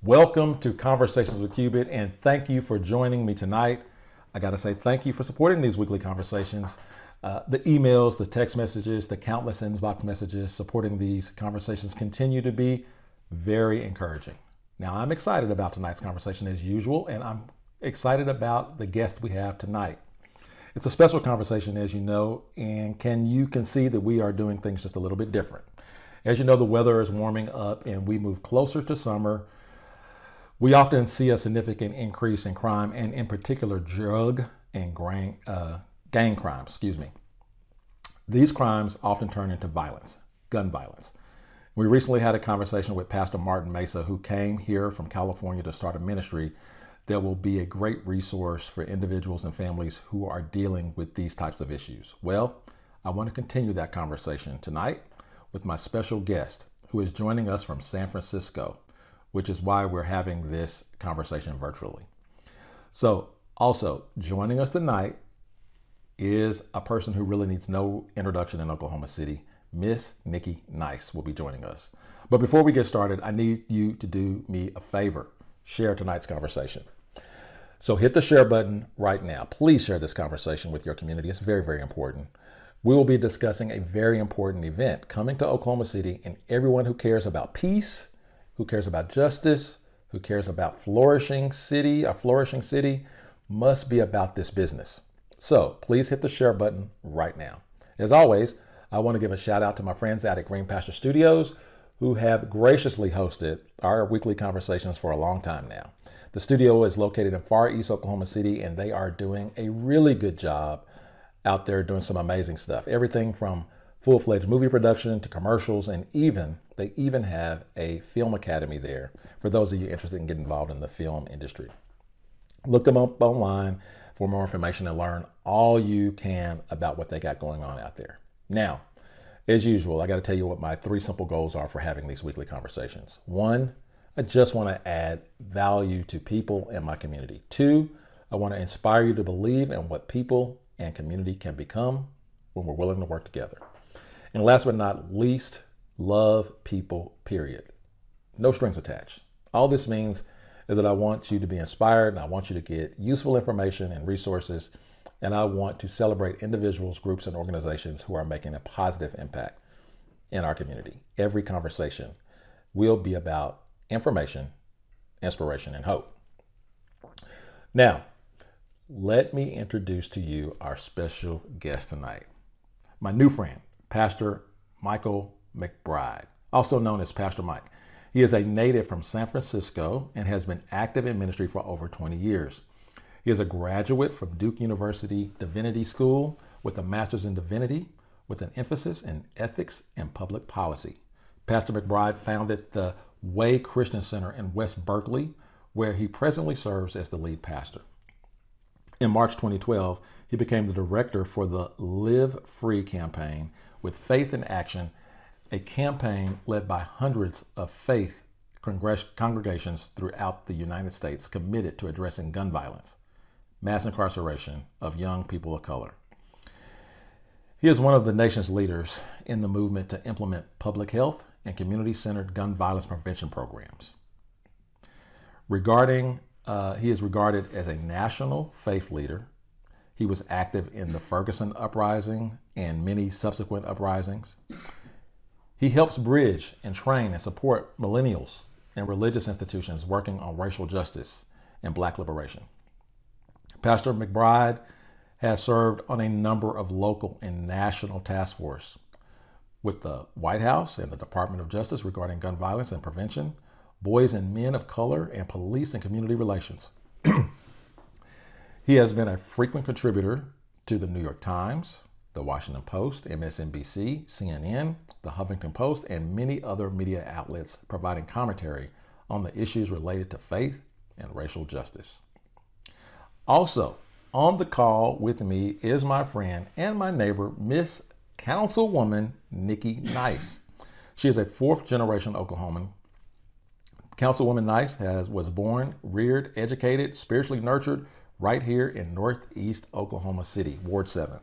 Welcome to Conversations with Cubit, and thank you for joining me tonight. I got to say thank you for supporting these weekly conversations. The emails, the text messages, the countless inbox messages supporting these conversations continue to be very encouraging. Now, I'm excited about tonight's conversation as usual, and I'm excited about the guest we have tonight. It's a special conversation, as you know, and you can see that we are doing things just a little bit different. As you know, the weather is warming up and we move closer to summer. We often see a significant increase in crime, and in particular, drug and gang crimes, These crimes often turn into violence, gun violence. We recently had a conversation with Pastor Martin Mesa, who came here from California to start a ministry that will be a great resource for individuals and families who are dealing with these types of issues. Well, I want to continue that conversation tonight with my special guest, who is joining us from San Francisco, which is why we're having this conversation virtually. So also joining us tonight is a person who really needs no introduction in Oklahoma City. Miss Nikki Nice will be joining us. But before we get started, I need you to do me a favor. Share tonight's conversation. So hit the share button right now. Please share this conversation with your community. It's very, very important. We will be discussing a very important event coming to Oklahoma City, and everyone who cares about peace, who cares about justice, who cares about a flourishing city must be about this business. So please hit the share button right now. As always, I want to give a shout out to my friends at Green Pasture Studios, who have graciously hosted our weekly conversations for a long time now. The studio is located in Far East Oklahoma City, and they are doing a really good job out there doing some amazing stuff. Everything from full-fledged movie production to commercials, and they even have a film academy there for those of you interested in getting involved in the film industry. Look them up online for more information and learn all you can about what they got going on out there. Now, as usual, I got to tell you what my 3 simple goals are for having these weekly conversations. 1, I just want to add value to people in my community. 2, I want to inspire you to believe in what people and community can become when we're willing to work together. And last but not least, love people, period. No strings attached. All this means is that I want you to be inspired, and I want you to get useful information and resources, and I want to celebrate individuals, groups, and organizations who are making a positive impact in our community. Every conversation will be about information, inspiration, and hope. Now, let me introduce to you our special guest tonight, my new friend, Pastor Michael McBride, also known as Pastor Mike. He is a native from San Francisco and has been active in ministry for over 20 years. He is a graduate from Duke University Divinity School with a master's in divinity with an emphasis in ethics and public policy. Pastor McBride founded the Way Christian Center in West Berkeley, where he presently serves as the lead pastor. In March 2012, he became the director for the Live Free campaign with Faith in Action, a campaign led by hundreds of faith congregations throughout the United States committed to addressing gun violence, mass incarceration of young people of color. He is one of the nation's leaders in the movement to implement public health and community-centered gun violence prevention programs. He is regarded as a national faith leader. He was active in the Ferguson Uprising and many subsequent uprisings. He helps bridge and train and support millennials and religious institutions working on racial justice and Black liberation. Pastor McBride has served on a number of local and national task forces with the White House and the Department of Justice regarding gun violence and prevention, boys and men of color, and police and community relations. He has been a frequent contributor to the New York Times, the Washington Post, MSNBC, CNN, the Huffington Post, and many other media outlets providing commentary on the issues related to faith and racial justice. Also, on the call with me is my friend and my neighbor, Miss Councilwoman Nikki Nice. She is a 4th-generation Oklahoman. Councilwoman Nice was born, reared, educated, spiritually nurtured right here in Northeast Oklahoma City, Ward 7.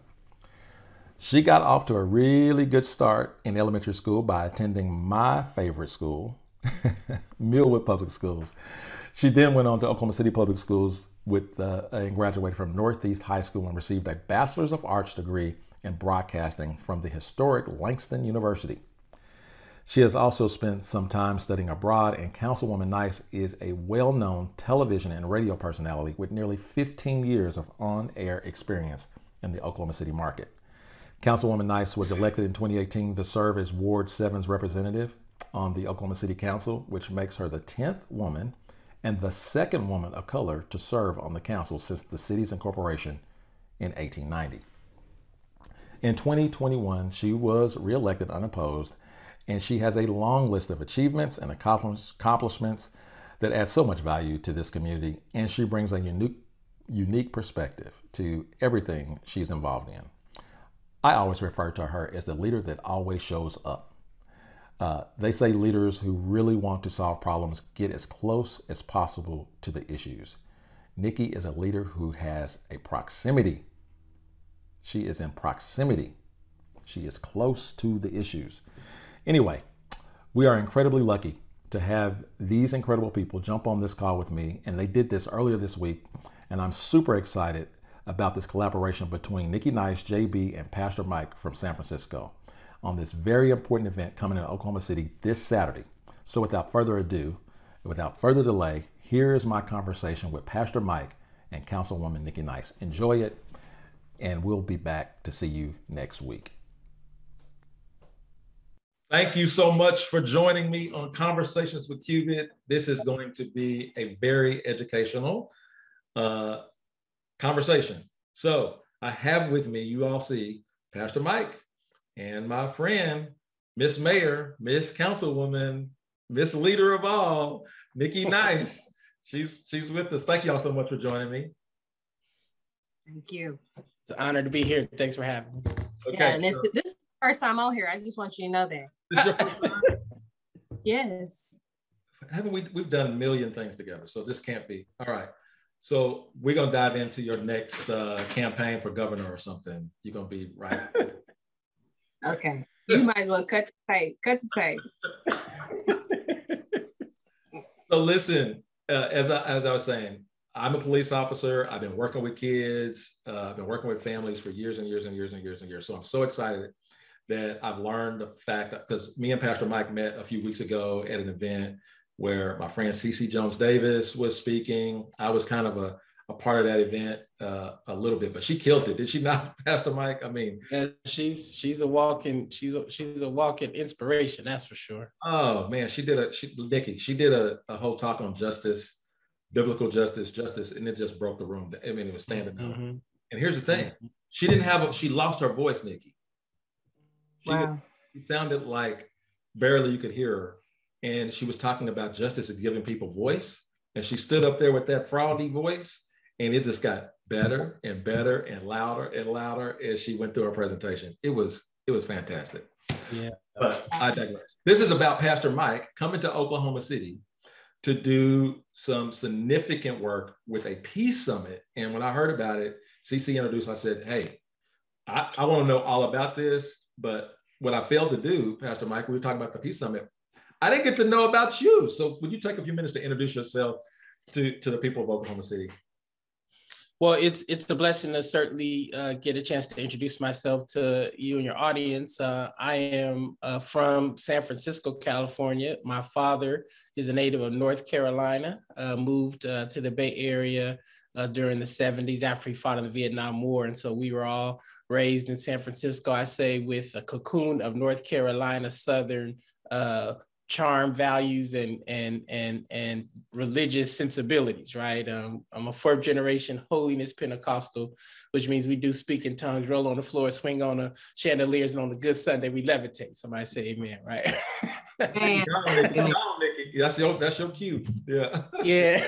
She got off to a really good start in elementary school by attending my favorite school, Millwood Public Schools. She then went on to Oklahoma City Public Schools and graduated from Northeast High School and received a Bachelor's of Arts degree in broadcasting from the historic Langston University. She has also spent some time studying abroad, and Councilwoman Nice is a well-known television and radio personality with nearly 15 years of on-air experience in the Oklahoma City market. Councilwoman Nice was elected in 2018 to serve as Ward 7's representative on the Oklahoma City Council, which makes her the 10th woman and the second woman of color to serve on the council since the city's incorporation in 1890. In 2021, she was reelected unopposed, and she has a long list of achievements and accomplishments that add so much value to this community, and she brings a unique perspective to everything she's involved in. I always refer to her as the leader that always shows up. They say leaders who really want to solve problems get as close as possible to the issues. Nikki is a leader who has a proximity. She is in proximity. She is close to the issues. Anyway, we are incredibly lucky to have these incredible people jump on this call with me, and they did this earlier this week, and I'm super excited about this collaboration between Nikki Nice, JB, and Pastor Mike from San Francisco on this very important event coming in Oklahoma City this Saturday. So without further ado, without further delay, here is my conversation with Pastor Mike and Councilwoman Nikki Nice. Enjoy it, and we'll be back to see you next week. Thank you so much for joining me on Conversations with Cubit. This is going to be a very educational conversation. So I have with me, you all see, Pastor Mike and my friend, Miss Mayor, Miss Councilwoman, Miss Leader of all, Nikki Nice. She's with us. Thank you all so much for joining me. Thank you. It's an honor to be here. Thanks for having me. Okay, yeah, and this is the first time I'm here. I just want you to know that. This is your first time? Yes. Haven't we've done a million things together, so this can't be. All right. So we're gonna dive into your next campaign for governor or something. You're gonna be right. Okay. You might as well cut the tape. Cut the tape. So listen, as I was saying, I'm a police officer. I've been working with kids. I've been working with families for years and years and years and years and years. So I'm so excited that I've learned the fact that, because me and Pastor Mike met a few weeks ago at an event where my friend CeCe Jones Davis was speaking. I was kind of a part of that event a little bit, but she killed it. Did she not, Pastor Mike? I mean, yeah, she's a walking inspiration, that's for sure. Oh man, Nikki, she did a whole talk on justice, biblical justice, and it just broke the room. I mean, it was standing up. Mm-hmm. And here's the thing: she lost her voice, Nikki. She sounded like barely you could hear her, and she was talking about justice and giving people voice. And she stood up there with that fraudy voice, and it just got better and better and louder as she went through her presentation. It was fantastic. Yeah. But I digress. This is about Pastor Mike coming to Oklahoma City to do some significant work with a peace summit. And when I heard about it, CeCe introduced, I said, hey, I want to know all about this. But what I failed to do, Pastor Mike, we were talking about the peace summit, I didn't get to know about you. So would you take a few minutes to introduce yourself to the people of Oklahoma City? Well, it's a blessing to certainly get a chance to introduce myself to you and your audience. I am from San Francisco, California. My father is a native of North Carolina, moved to the Bay Area during the 70s after he fought in the Vietnam War. And so we were all raised in San Francisco, I say, with a cocoon of North Carolina Southern charm, values, and religious sensibilities, right? I'm a fourth generation holiness Pentecostal, which means we do speak in tongues, roll on the floor, swing on the chandeliers, and on the good Sunday, we levitate. Somebody say amen, right? Nikki. That's your cue. Yeah. Yeah.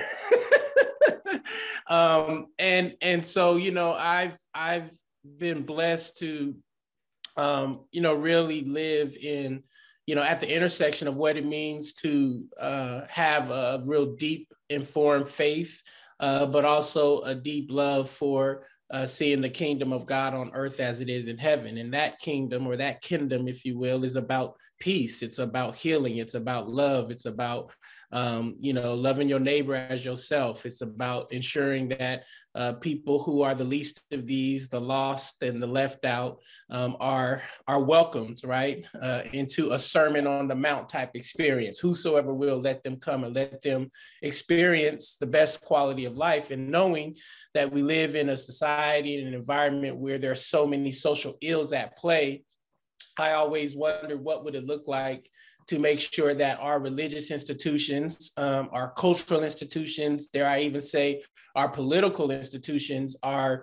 And so, you know, I've been blessed to, really live in, at the intersection of what it means to have a real deep, informed faith, but also a deep love for seeing the kingdom of God on earth as it is in heaven. And that kingdom, or that kingdom, if you will, is about peace. It's about healing. It's about love. It's about, loving your neighbor as yourself. It's about ensuring that people who are the least of these, the lost and the left out, are welcomed, right, into a Sermon on the Mount type experience. Whosoever will, let them come and let them experience the best quality of life. And knowing that we live in a society and an environment where there are so many social ills at play, I always wonder what would it look like to make sure that our religious institutions, our cultural institutions, dare I even say, our political institutions are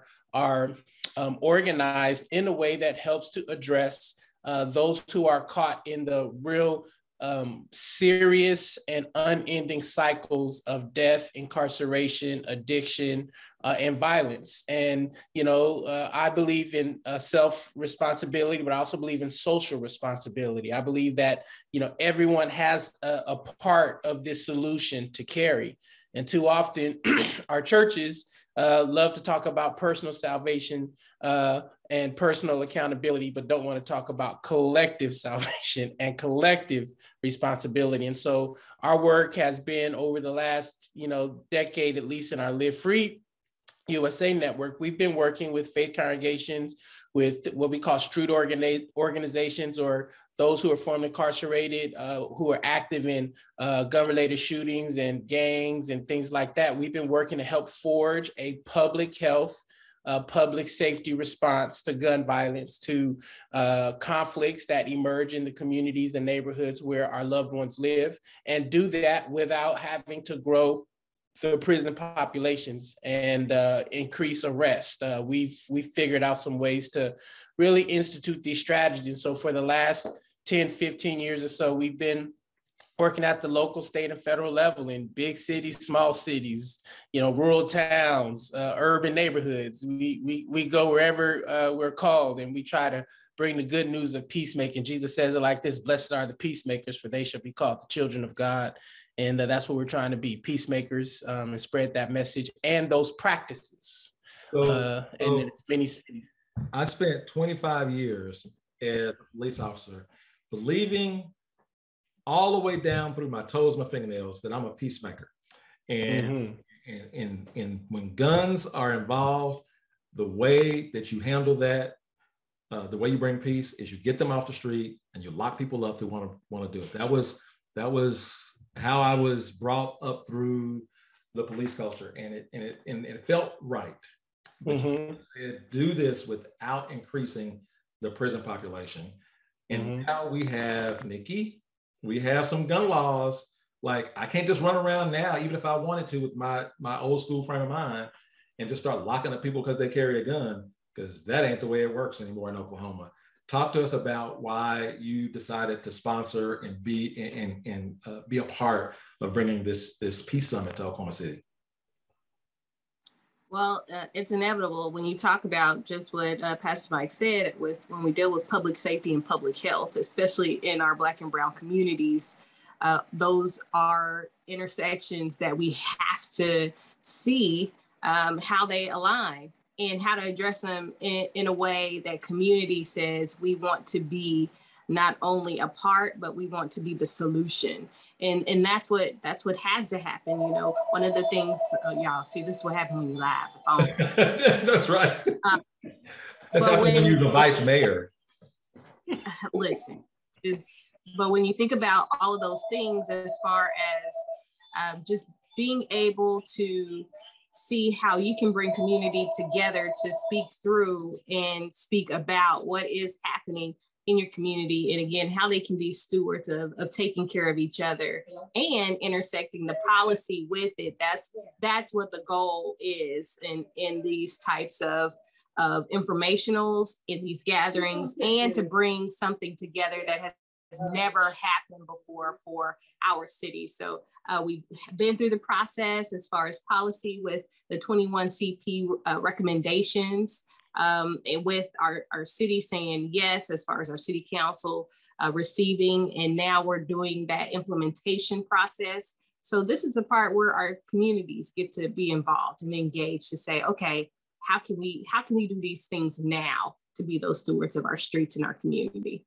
organized in a way that helps to address those who are caught in the real serious and unending cycles of death, incarceration, addiction, and violence. And, I believe in self-responsibility, but I also believe in social responsibility. I believe that, everyone has a part of this solution to carry. And too often our churches love to talk about personal salvation and personal accountability, but don't want to talk about collective salvation and collective responsibility. And so our work has been over the last, decade, at least in our Live Free USA network, we've been working with faith congregations, with what we call street organizations, or those who are formerly incarcerated, who are active in gun-related shootings and gangs and things like that. We've been working to help forge a public health, public safety response to gun violence, to conflicts that emerge in the communities and neighborhoods where our loved ones live, and do that without having to grow the prison populations and increase arrest. We've figured out some ways to really institute these strategies. So for the last 10, 15 years or so, we've been working at the local, state, and federal level in big cities, small cities, rural towns, urban neighborhoods. We go wherever we're called, and we try to bring the good news of peacemaking. Jesus says it like this: "Blessed are the peacemakers, for they shall be called the children of God." And that's what we're trying to be, peacemakers, and spread that message and those practices in many cities. I spent 25 years as a police officer believing all the way down through my toes, my fingernails, that I'm a peacemaker. And, and when guns are involved, the way that you handle that, the way you bring peace, is you get them off the street and you lock people up who want to do it. That was how I was brought up through the police culture, and it felt right. But you said, do this without increasing the prison population. And now we have, Nikki, we have some gun laws. Like, I can't just run around now, even if I wanted to, with my old school frame of mind, and just start locking up people because they carry a gun, because that ain't the way it works anymore in Oklahoma. Talk to us about why you decided to sponsor and be a part of bringing this peace summit to Oklahoma City. Well, it's inevitable when you talk about just what Pastor Mike said, when we deal with public safety and public health, especially in our Black and Brown communities. Those are intersections that we have to see how they align and how to address them in a way that community says we want to be not only a part, but we want to be the solution. And that's what has to happen. One of the things, y'all see, this is what happens when you laugh. That's right. That's happening when you're the vice mayor. Listen, but when you think about all of those things, as far as just being able to see how you can bring community together to speak through and speak about what is happening in your community, and again, how they can be stewards of taking care of each other and intersecting the policy with it. That's what the goal is in these types of informationals, in these gatherings, and to bring something together that has never happened before for our city. So we've been through the process as far as policy with the 21 CP recommendations, and with our city saying yes, as far as our city council receiving, and now we're doing that implementation process. So this is the part where our communities get to be involved and engaged to say, okay, how can we do these things now to be those stewards of our streets and our community?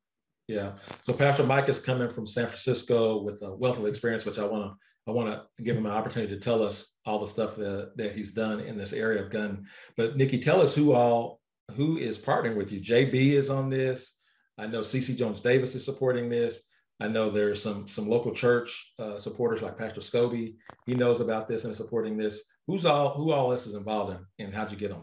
Yeah. So Pastor Mike is coming from San Francisco with a wealth of experience, which I want to give him an opportunity to tell us all the stuff that he's done in this area of gun. But Nikki, tell us who is partnering with you. JB is on this. I know CC Jones Davis is supporting this. I know there's some local church supporters like Pastor Scobie. He knows about this and is supporting this. Who all this is involved in, and how'd you get them?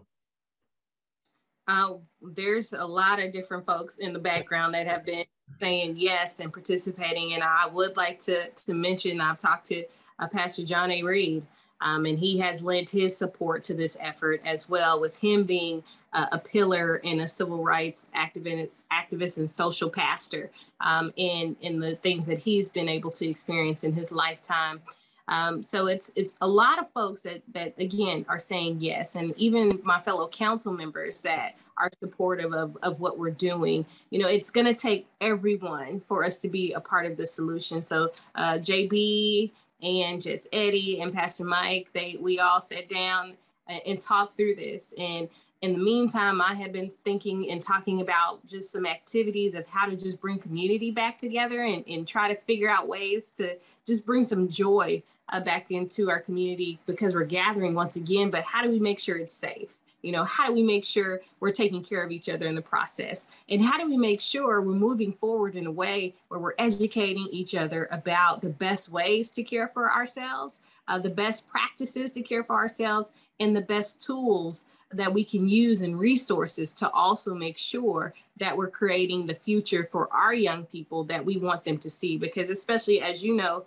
There's a lot of different folks in the background that have been saying yes and participating. And I would like to mention, I've talked to Pastor John A. Reed, and he has lent his support to this effort as well, with him being a pillar and a civil rights activist and social pastor in the things that he's been able to experience in his lifetime. So it's a lot of folks that again are saying yes, and even my fellow council members that are supportive of what we're doing. You know, it's going to take everyone for us to be a part of the solution. So JB and just Eddie and Pastor Mike, we all sat down and talked through this. And in the meantime, I have been thinking and talking about just some activities of how to just bring community back together and try to figure out ways to just bring some joy back into our community, because we're gathering once again, but how do we make sure it's safe? You know, how do we make sure we're taking care of each other in the process? And how do we make sure we're moving forward in a way where we're educating each other about the best ways to care for ourselves, the best practices to care for ourselves, and the best tools that we can use and resources to also make sure that we're creating the future for our young people that we want them to see. Because especially, as you know,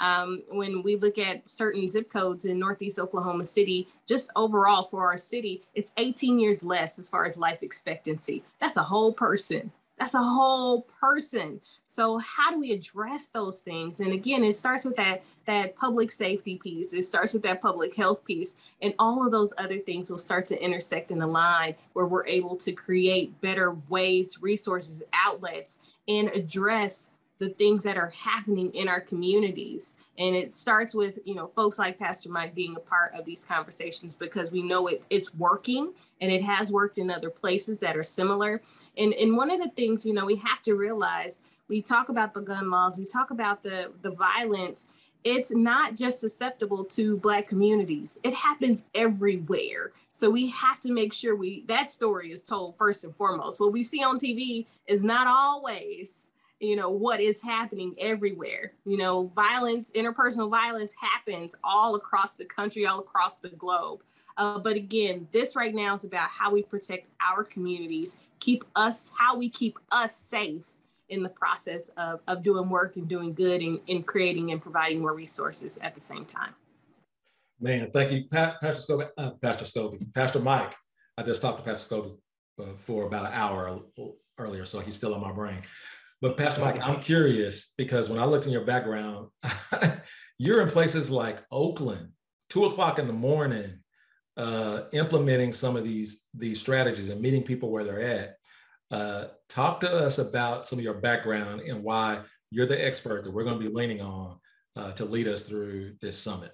when we look at certain zip codes in Northeast Oklahoma City, just overall for our city, it's 18 years less as far as life expectancy. That's a whole person. That's a whole person. So how do we address those things? And again, it starts with that public safety piece. It starts with that public health piece. And all of those other things will start to intersect and align, where we're able to create better ways, resources, outlets, and address the things that are happening in our communities. And it starts with, you know, folks like Pastor Mike being a part of these conversations, because we know it's working, and it has worked in other places that are similar. And one of the things, you know, we have to realize, we talk about the gun laws, we talk about the violence. It's not just susceptible to Black communities. It happens everywhere. So we have to make sure that story is told first and foremost. What we see on TV is not always, you know, what is happening everywhere. You know, violence, interpersonal violence happens all across the country, all across the globe. But again, this right now is about how we protect our communities, how we keep us safe in the process of doing work and doing good and creating and providing more resources at the same time. Man, thank you, Pastor Scobie. Pastor Mike, I just talked to Pastor Scobie for about an hour earlier, so he's still on my brain. But Pastor Mike, I'm curious, because when I looked in your background, you're in places like Oakland, 2:00 in the morning, implementing some of these strategies and meeting people where they're at. Talk to us about some of your background and why you're the expert that we're going to be leaning on to lead us through this summit.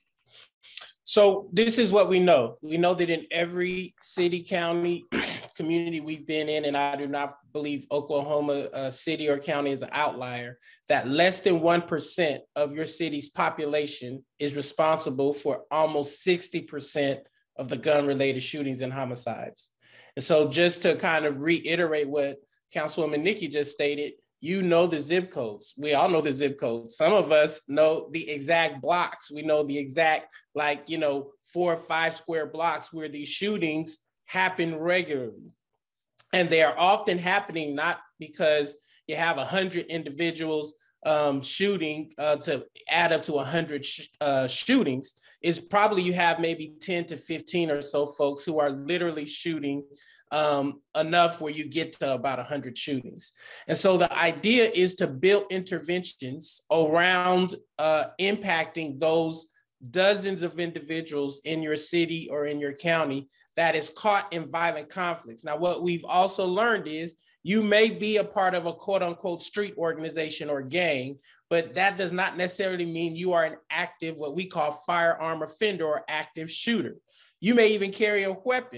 So this is what we know. We know that in every city, county, community we've been in, and I do not believe Oklahoma city or county is an outlier, that less than 1% of your city's population is responsible for almost 60% of the gun-related shootings and homicides. And so just to kind of reiterate what Councilwoman Nikki just stated, you know the zip codes. We all know the zip codes. Some of us know the exact blocks. We know the exact, 4 or 5 square blocks where these shootings happen regularly. And they are often happening not because you have 100 individuals shooting to add up to 100 shootings. It's probably you have maybe 10 to 15 or so folks who are literally shooting enough where you get to about 100 shootings. And so the idea is to build interventions around impacting those dozens of individuals in your city or in your county that is caught in violent conflicts. Now, what we've also learned is you may be a part of a quote unquote street organization or gang, but that does not necessarily mean you are an active, what we call firearm offender or active shooter. You may even carry a weapon,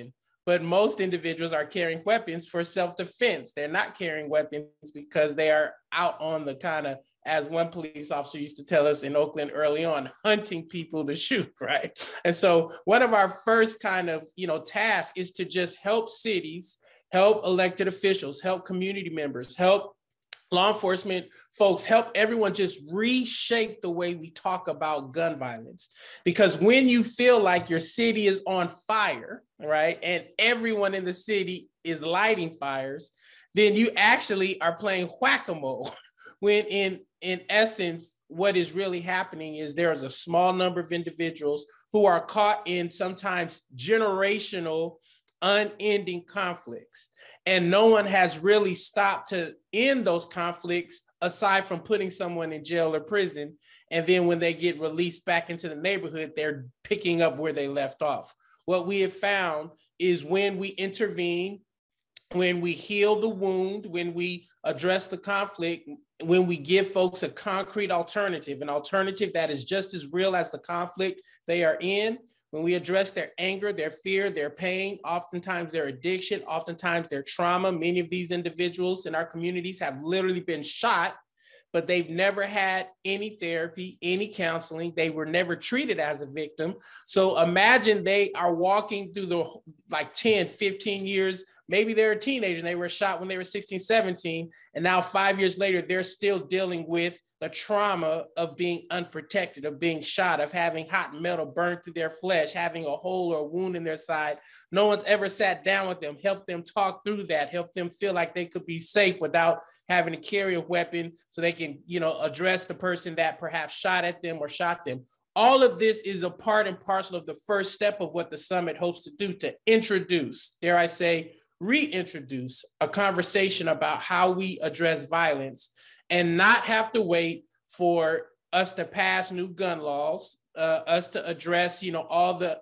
but most individuals are carrying weapons for self-defense. They're not carrying weapons because they are out on the kind of, as one police officer used to tell us in Oakland early on, hunting people to shoot, right? And so one of our first kind of, tasks is to just help cities, help elected officials, help community members, help law enforcement folks, help everyone just reshape the way we talk about gun violence. Because when you feel like your city is on fire, right, and everyone in the city is lighting fires, then you actually are playing whack-a-mole. When in essence, what is really happening is there is a small number of individuals who are caught in sometimes generational, unending conflicts. And no one has really stopped to end those conflicts aside from putting someone in jail or prison. And then when they get released back into the neighborhood, they're picking up where they left off. What we have found is when we intervene, when we heal the wound, when we address the conflict, when we give folks a concrete alternative, an alternative that is just as real as the conflict they are in, when we address their anger, their fear, their pain, oftentimes their addiction, oftentimes their trauma. Many of these individuals in our communities have literally been shot, but they've never had any therapy, any counseling. They were never treated as a victim. So imagine they are walking through the 10, 15 years. Maybe they're a teenager and they were shot when they were 16, 17. And now 5 years later, they're still dealing with the trauma of being unprotected, of being shot, of having hot metal burned through their flesh, having a hole or a wound in their side. No one's ever sat down with them, helped them talk through that, helped them feel like they could be safe without having to carry a weapon so they can, address the person that perhaps shot at them or shot them. All of this is a part and parcel of the first step of what the summit hopes to do, to introduce, dare I say, reintroduce a conversation about how we address violence and not have to wait for us to pass new gun laws, us to address, all the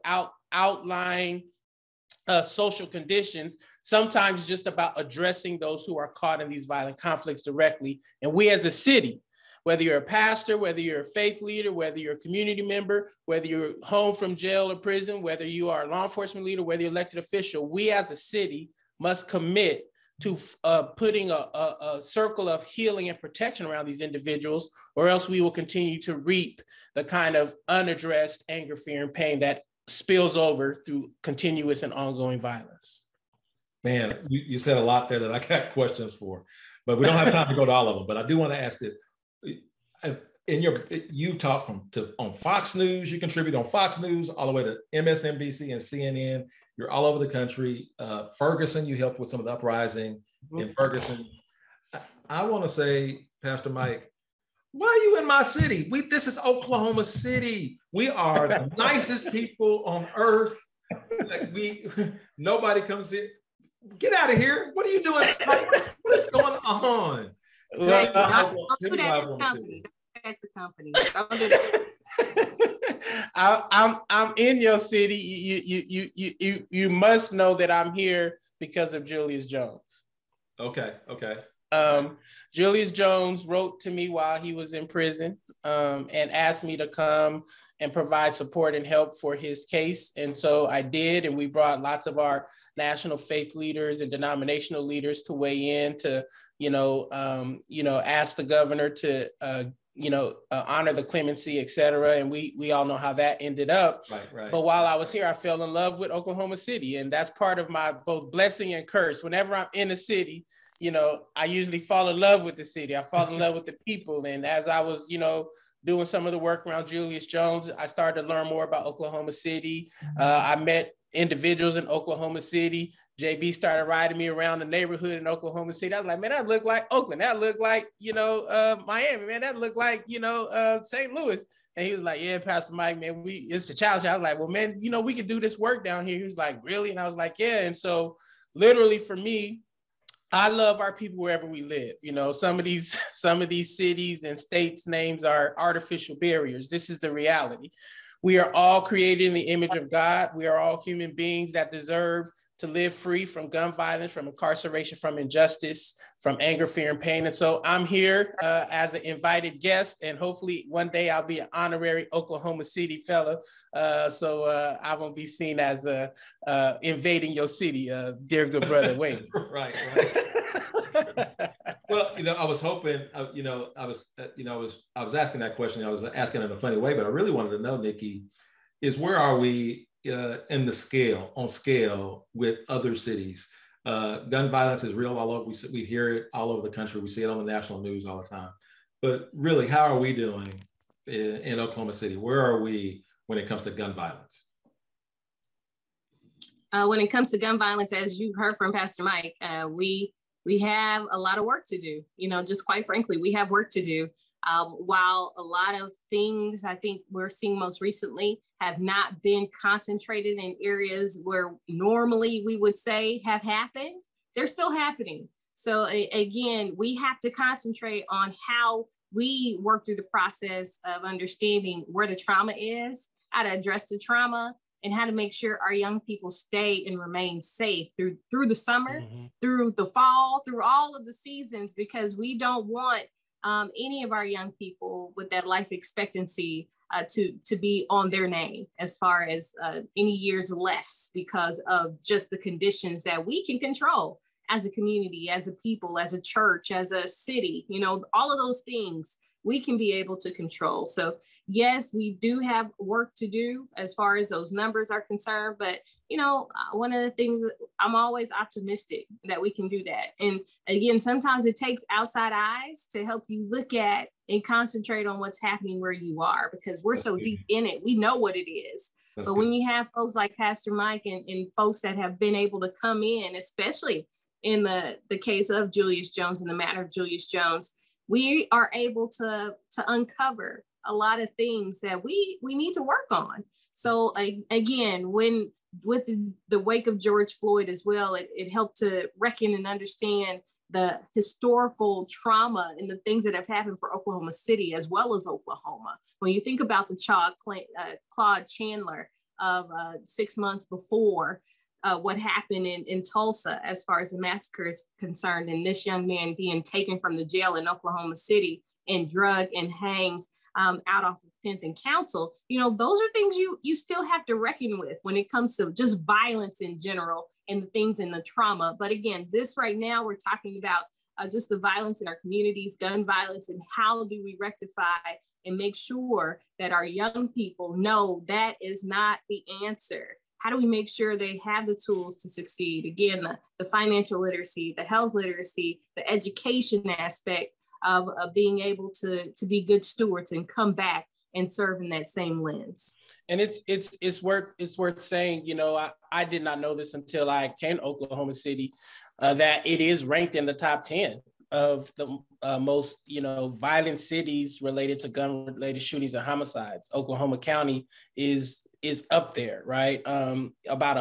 outlying social conditions. Sometimes just about addressing those who are caught in these violent conflicts directly. And we as a city, whether you're a pastor, whether you're a faith leader, whether you're a community member, whether you're home from jail or prison, whether you are a law enforcement leader, whether you're elected official, we as a city must commit to putting a circle of healing and protection around these individuals, or else we will continue to reap the kind of unaddressed anger, fear, and pain that spills over through continuous and ongoing violence. Man, you said a lot there that I got questions for, but we don't have time to go to all of them. But I do want to ask that you talk on Fox News, you contribute on Fox News all the way to MSNBC and CNN. You're all over the country. Ferguson, you helped with some of the uprising in Ferguson. I want to say, Pastor Mike, why are you in my city? This is Oklahoma City. We are the nicest people on earth. Nobody comes in. Get out of here. What are you doing? What is going on? That's a company. I'm in your city. You must know that I'm here because of Julius Jones. Okay. Julius Jones wrote to me while he was in prison and asked me to come and provide support and help for his case. And so I did, and we brought lots of our national faith leaders and denominational leaders to weigh in to, ask the governor to, honor the clemency, et cetera. And we all know how that ended up. Right. But while I was here, I fell in love with Oklahoma City. And that's part of my both blessing and curse. Whenever I'm in a city, I usually fall in love with the city. I fall in love with the people. And as I was, doing some of the work around Julius Jones, I started to learn more about Oklahoma City. I met individuals in Oklahoma City. JB started riding me around the neighborhood in Oklahoma City. I was like, man, that looked like Oakland. That looked like, Miami, man. That looked like, St. Louis. And he was like, yeah, Pastor Mike, man, it's a challenge. I was like, well, man, we can do this work down here. He was like, really? And I was like, yeah. And so literally for me, I love our people wherever we live. Some of these cities and states' names are artificial barriers. This is the reality. We are all created in the image of God. We are all human beings that deserve to live free from gun violence, from incarceration, from injustice, from anger, fear, and pain. And so I'm here as an invited guest, and hopefully one day I'll be an honorary Oklahoma City fellow. So I won't be seen as invading your city, dear good brother Wayne. Right. Well, I was hoping, I was asking that question. I was asking in a funny way, but I really wanted to know, Nikki, is where are we in the scale with other cities? Gun violence is real all over. We hear it all over the country. We see it on the national news all the time. But really, how are we doing in Oklahoma City? Where are we when it comes to gun violence? When it comes to gun violence, as you heard from Pastor Mike, we have a lot of work to do. Just quite frankly, we have work to do. While a lot of things I think we're seeing most recently have not been concentrated in areas where normally we would say have happened, they're still happening. So again, we have to concentrate on how we work through the process of understanding where the trauma is, how to address the trauma, and how to make sure our young people stay and remain safe through the summer, through the fall, through all of the seasons, because we don't want any of our young people with that life expectancy to be on their name as far as any years less, because of just the conditions that we can control as a community, as a people, as a church, as a city. All of those things we can be able to control. So yes, we do have work to do as far as those numbers are concerned, but one of the things, I'm always optimistic that we can do that. And again, sometimes it takes outside eyes to help you look at and concentrate on what's happening where you are, because we're so deep in it. We know what it is. But when you have folks like Pastor Mike and folks that have been able to come in, especially in the case of Julius Jones and the matter of Julius Jones, we are able to uncover a lot of things that we need to work on. So again, with the wake of George Floyd as well, it helped to reckon and understand the historical trauma and the things that have happened for Oklahoma City as well as Oklahoma. When you think about the Claude Chandler of 6 months before, what happened in Tulsa as far as the massacre is concerned, and this young man being taken from the jail in Oklahoma City and drugged and hanged out off of 10th and Council, those are things you still have to reckon with when it comes to just violence in general and the things in the trauma. But again, this right now, we're talking about just the violence in our communities, gun violence, and how do we rectify and make sure that our young people know that is not the answer. How do we make sure they have the tools to succeed? Again, the financial literacy, the health literacy, the education aspect of being able to be good stewards and come back and serve in that same lens. And it's worth saying, I did not know this until I came to Oklahoma City, that it is ranked in the top 10 of the most, violent cities related to gun-related shootings and homicides. Oklahoma County is up there, right? About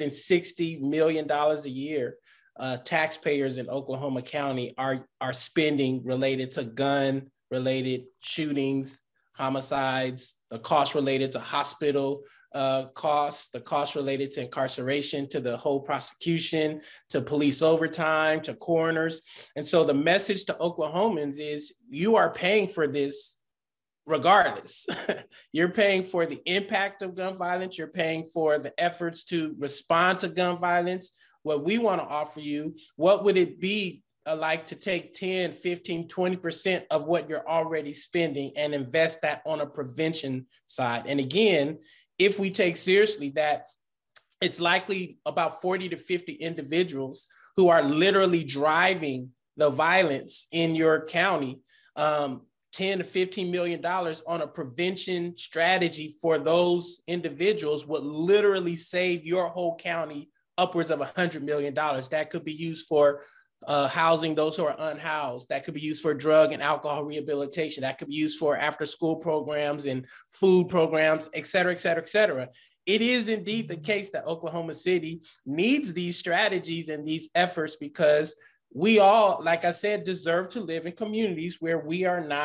$160 million a year taxpayers in Oklahoma County are spending related to gun-related shootings, homicides, the cost related to hospital costs, the cost related to incarceration, to the whole prosecution, to police overtime, to coroners. And so the message to Oklahomans is you are paying for this regardless. You're paying for the impact of gun violence. You're paying for the efforts to respond to gun violence. What we want to offer you, what would it be like to take 10, 15, 20% of what you're already spending and invest that on a prevention side? And again, if we take seriously that it's likely about 40 to 50 individuals who are literally driving the violence in your county, 10 to $15 million on a prevention strategy for those individuals would literally save your whole county upwards of $100 million. That could be used for housing those who are unhoused. That could be used for drug and alcohol rehabilitation. That could be used for after school programs and food programs, et cetera, et cetera, et cetera. It is indeed the case that Oklahoma City needs these strategies and these efforts because we all, like I said, deserve to live in communities where we are not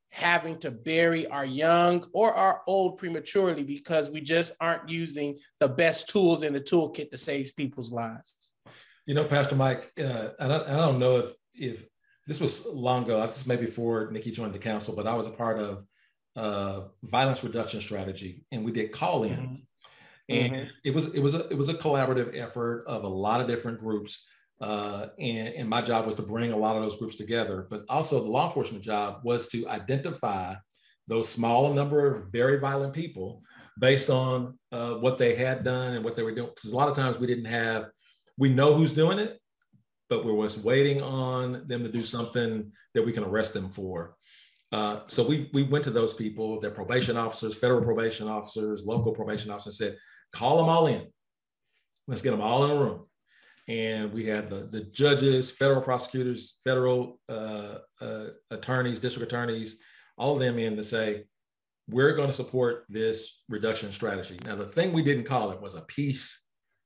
having to bury our young or our old prematurely because we just aren't using the best tools in the toolkit to save people's lives. You know, Pastor Mike, I don't know if this was long ago, this maybe before Nikki joined the council, but I was a part of violence reduction strategy, and we did call in. Mm-hmm. And it was a collaborative effort of a lot of different groups. And my job was to bring a lot of those groups together, but also the law enforcement job was to identify those small number of very violent people based on what they had done and what they were doing. Because a lot of times we know who's doing it, but we're just waiting on them to do something that we can arrest them for. So we went to those people, their probation officers, federal probation officers, local probation officers, and said, call them all in. Let's get them all in a room. And we had the judges, federal prosecutors, federal attorneys, district attorneys, all of them in to say, we're going to support this reduction strategy. Now, the thing we didn't call it was a peace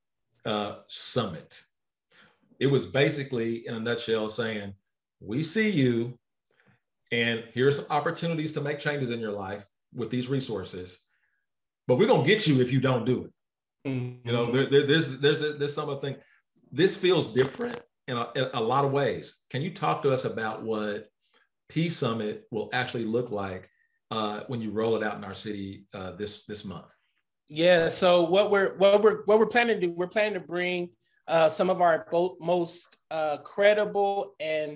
summit. It was basically, in a nutshell, saying, we see you, and here's some opportunities to make changes in your life with these resources, but we're going to get you if you don't do it. Mm-hmm. You know, there's some of the thing. This feels different in a lot of ways. Can you talk to us about what Peace Summit will actually look like when you roll it out in our city this month? Yeah. So what we're planning to do, we're planning to bring some of our most credible and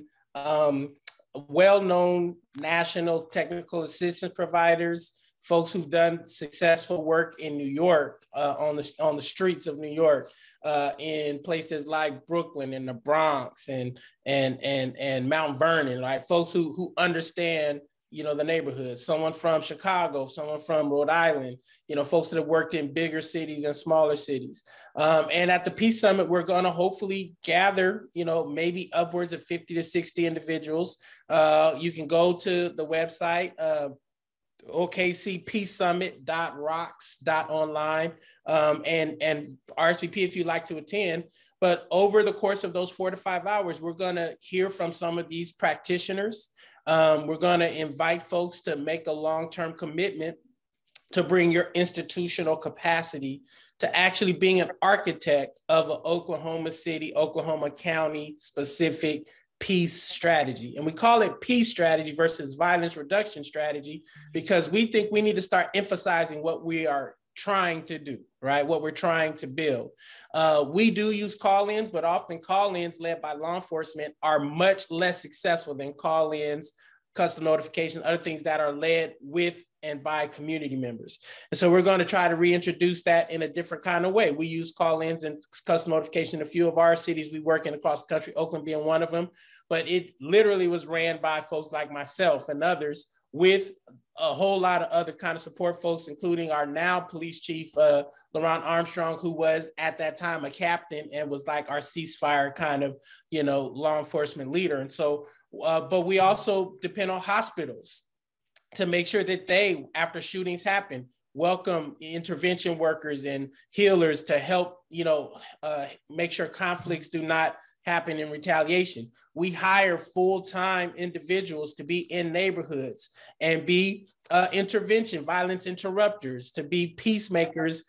well-known national technical assistance providers, folks who've done successful work in New York, on the streets of New York, in places like Brooklyn and the Bronx and Mount Vernon, right? Folks who understand, you know, the neighborhood. Someone from Chicago, someone from Rhode Island, you know, folks that have worked in bigger cities and smaller cities. And at the Peace Summit, we're going to hopefully gather, you know, maybe upwards of 50 to 60 individuals. You can go to the website, okcpeacesummit.rocks.online, and RSVP if you'd like to attend. But over the course of those 4 to 5 hours, we're going to hear from some of these practitioners. We're going to invite folks to make a long-term commitment to bring your institutional capacity to actually being an architect of an Oklahoma City, Oklahoma County specific peace strategy. And we call it peace strategy versus violence reduction strategy because we think we need to start emphasizing what we are trying to do, right? What we're trying to build. We do use call-ins, but often call-ins led by law enforcement are much less successful than call-ins, custom notifications, other things that are led with and by community members. And so we're going to try to reintroduce that in a different kind of way. We use call-ins and custom notification in a few of our cities we work in across the country, Oakland being one of them, but it literally was ran by folks like myself and others with a whole lot of other kind of support folks, including our now police chief, LaRon Armstrong, who was at that time a captain and was like our ceasefire kind of, you know, law enforcement leader. And so, but we also depend on hospitals to make sure that they, after shootings happen, welcome intervention workers and healers to help, you know, make sure conflicts do not happen in retaliation. We hire full-time individuals to be in neighborhoods and be intervention, violence interrupters, to be peacemakers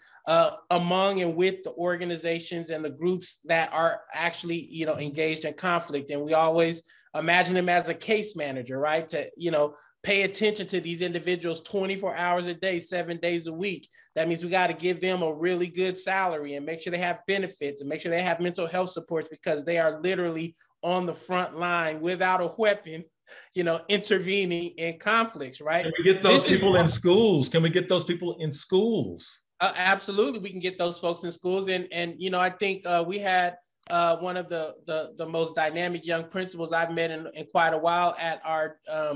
among and with the organizations and the groups that are actually, you know, engaged in conflict. And we always imagine them as a case manager, right? To, you know, pay attention to these individuals 24 hours a day, 7 days a week. That means we got to give them a really good salary and make sure they have benefits and make sure they have mental health supports because they are literally on the front line without a weapon, you know, intervening in conflicts, right? Can we get those people in schools? Can we get those people in schools? Absolutely, we can get those folks in schools. And you know, I think we had one of the most dynamic young principals I've met in quite a while at our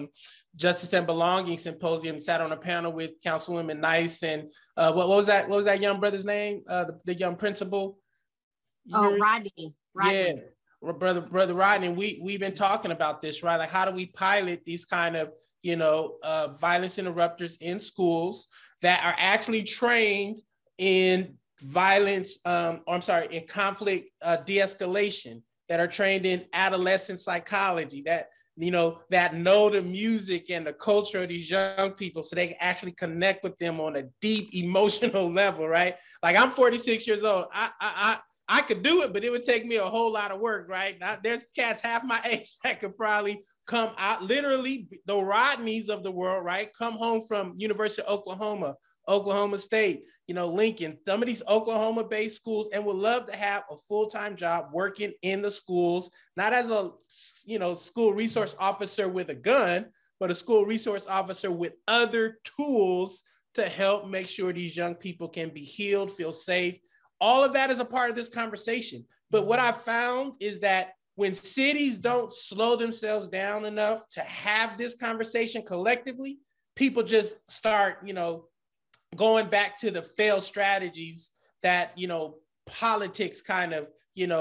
Justice and Belonging Symposium, sat on a panel with Councilwoman Nice and what was that young brother's name? The young principal? Rodney. Yeah, brother Rodney. And we've been talking about this, right? Like, how do we pilot these kind of, you know, violence interrupters in schools that are actually trained in violence, in conflict de-escalation, that are trained in adolescent psychology, that that know the music and the culture of these young people so they can actually connect with them on a deep emotional level, right? Like I'm 46 years old. I could do it, but it would take me a whole lot of work, right? Now, there's cats half my age that could probably come out, literally the Rodneys of the world, right? Come home from University of Oklahoma, Oklahoma State, Lincoln, some of these Oklahoma-based schools, and would love to have a full-time job working in the schools, not as a, school resource officer with a gun, but a school resource officer with other tools to help make sure these young people can be healed, feel safe. All of that is a part of this conversation. But what I found is that when cities don't slow themselves down enough to have this conversation collectively, people just start, going back to the failed strategies that, politics kind of,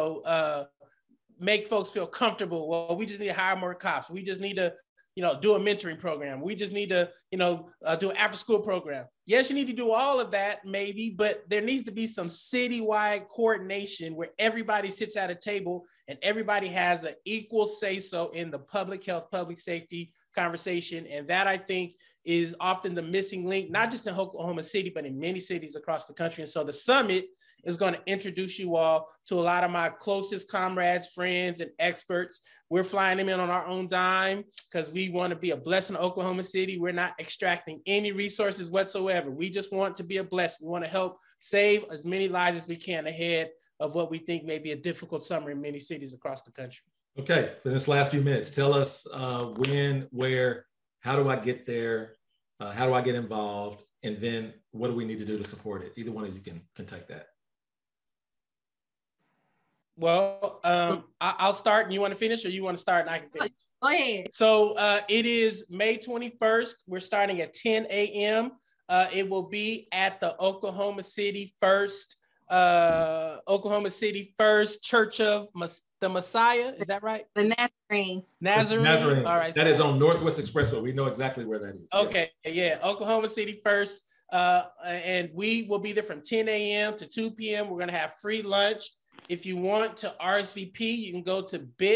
make folks feel comfortable. Well, we just need to hire more cops. We just need to, do a mentoring program. We just need to, do an after school program. Yes, you need to do all of that maybe, but there needs to be some citywide coordination where everybody sits at a table and everybody has an equal say so in the public health, public safety conversation. And that, I think, is often the missing link, not just in Oklahoma City, but in many cities across the country. And so the summit is going to introduce you all to a lot of my closest comrades, friends, and experts. We're flying them in on our own dime because we want to be a blessing to Oklahoma City. We're not extracting any resources whatsoever. We just want to be a blessing. We want to help save as many lives as we can ahead of what we think may be a difficult summer in many cities across the country. Okay, for this last few minutes, tell us when, where, how do I get there? How do I get involved? And then what do we need to do to support it? Either one of you can take that. Well, I'll start and you want to finish, or you want to start and I can finish? Go ahead. So it is May 21st. We're starting at 10 a.m. It will be at the Oklahoma City First Church of the Messiah. Is that right? The Nazarene. Nazarene. All right. That is on Northwest Expressway. We know exactly where that is. Okay. Yeah. Oklahoma City First. And we will be there from 10 a.m. to 2 p.m. We're going to have free lunch. If you want to RSVP, you can go to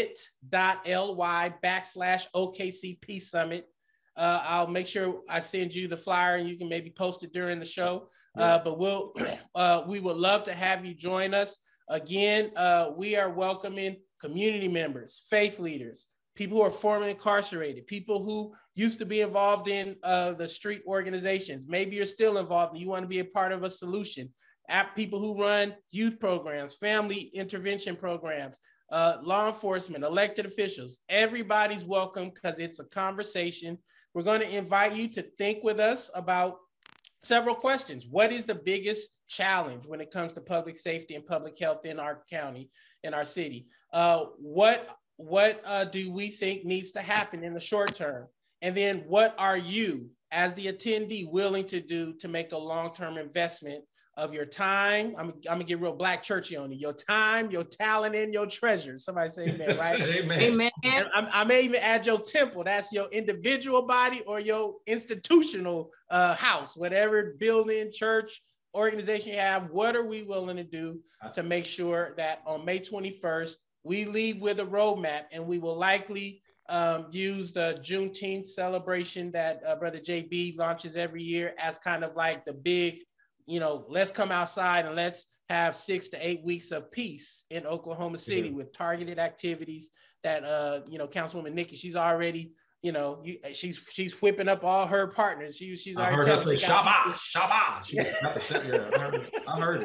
bit.ly/OKCP Summit. I'll make sure I send you the flyer and you can maybe post it during the show. But we would love to have you join us. Again, we are welcoming community members, faith leaders, people who are formerly incarcerated, people who used to be involved in the street organizations. Maybe you're still involved and you want to be a part of a solution. People who run youth programs, family intervention programs, law enforcement, elected officials. Everybody's welcome because it's a conversation. We're going to invite you to think with us about several questions. What is the biggest challenge when it comes to public safety and public health in our county, in our city? What do we think needs to happen in the short term? And then what are you, as the attendee, willing to do to make a long-term investment of your time? I'm gonna get real black churchy on you. Your time, your talent, and your treasure. Somebody say amen, right? Amen. Amen. I may even add your temple. That's your individual body or your institutional house, whatever building, church, organization you have. What are we willing to do to make sure that on May 21st, we leave with a roadmap, and we will likely use the Juneteenth celebration that Brother JB launches every year as kind of like the big, let's come outside and let's have 6 to 8 weeks of peace in Oklahoma City with targeted activities that, Councilwoman Nikki, she's already, she's whipping up all her partners. She's already heard her say Shabbat, Shabbat. I heard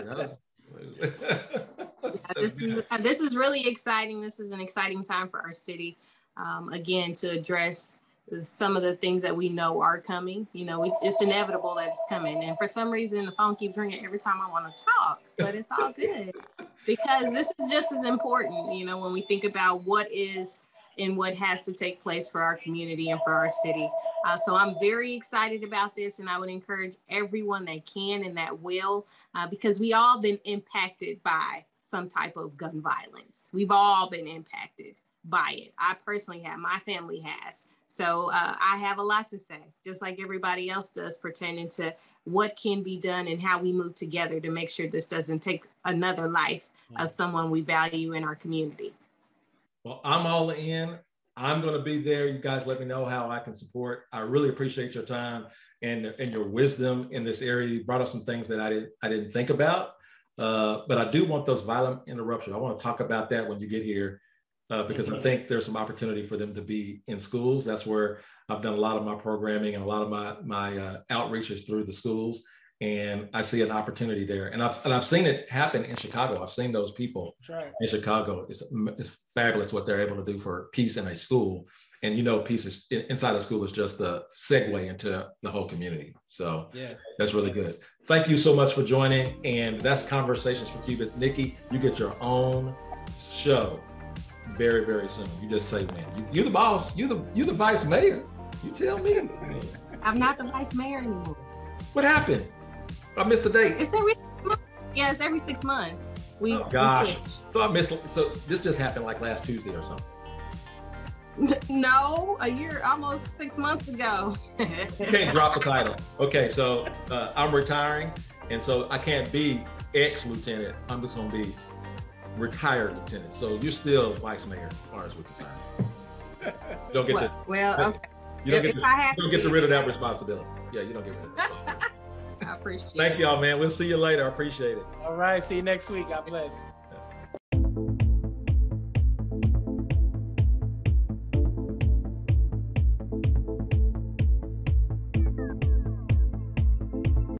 it. This is really exciting. This is an exciting time for our city. Again, to address some of the things that we know are coming. It's inevitable that it's coming. And for some reason, the phone keeps ringing every time I want to talk, but it's all good because this is just as important, when we think about what is and what has to take place for our community and for our city. So I'm very excited about this, and I would encourage everyone that can and that will, because we all been impacted by some type of gun violence. We've all been impacted by it. I personally have, my family has. So I have a lot to say, just like everybody else does, pertaining to what can be done and how we move together to make sure this doesn't take another life of someone we value in our community. Well, I'm all in. I'm going to be there. You guys let me know how I can support. I really appreciate your time and your wisdom in this area. You brought up some things that I didn't think about, but I do want those violent interruptions. I want to talk about that when you get here, because I think there's some opportunity for them to be in schools. That's where I've done a lot of my programming and a lot of my outreaches through the schools. And I see an opportunity there. And I've seen it happen in Chicago. I've seen those people in Chicago. It's fabulous what they're able to do for peace in a school. And peace is inside the school is just the segue into the whole community. So that's really good. Thank you so much for joining. And that's Conversations for Cubits. Nikki, you get your own show very, very soon. You just say, man, you're the boss. You the vice mayor. You tell me. I'm not the vice mayor anymore. What happened? I missed the date. It's every 6 months. Yeah, it's every 6 months. We switch. So I missed. So this just happened like last Tuesday or something. No, a year, almost 6 months ago. You can't drop the title. Okay, so I'm retiring, and so I can't be ex-lieutenant. I'm just gonna be retired lieutenant. So you're still vice mayor, as far as we're concerned. You don't get to. Well, okay. You don't get rid of that responsibility. Yeah, you don't get rid of that. I appreciate it. Thank y'all, man. We'll see you later. I appreciate it. All right. See you next week. God bless.